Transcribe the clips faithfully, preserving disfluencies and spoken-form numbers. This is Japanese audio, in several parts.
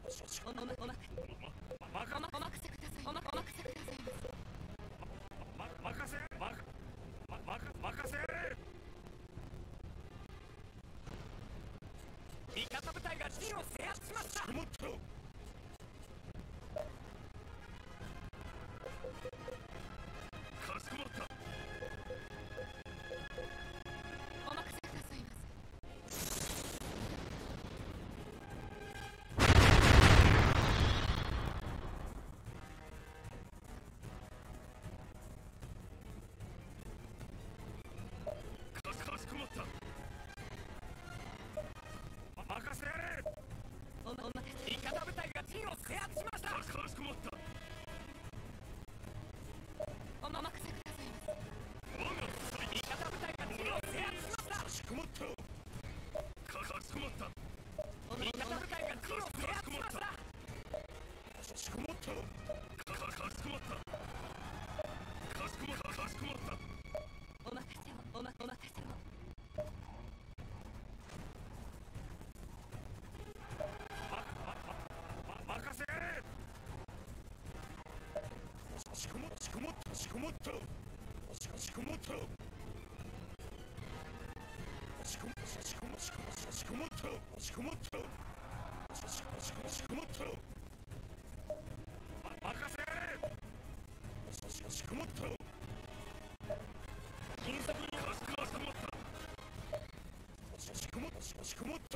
おまおまおままかまお任せください。おまお任せください。ま任せままま任せ。味方部隊が陣を制圧しました。もっとかしこまった。お任せくださいませ。かしこまった。任せ。おまお任せ。味方部隊が陣を制圧しました。かしこまった。おま任せくださいませ。我が味方部隊が陣を制圧しました。かしこまった。かしこまった。味方部隊が陣を制圧しました。かしこまった。かかしこまった。かしこまった。かしこまった。お任せをおまお任せを。任せ。しこもしこもったしこもったしかしこもったしこもしこもしこもしこもったしこもったしこしこしこもった任せ。しかしこもった金策にかしこまったしこもったしかしこもった。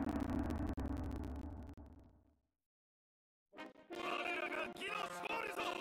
我らがギロスモールぞ。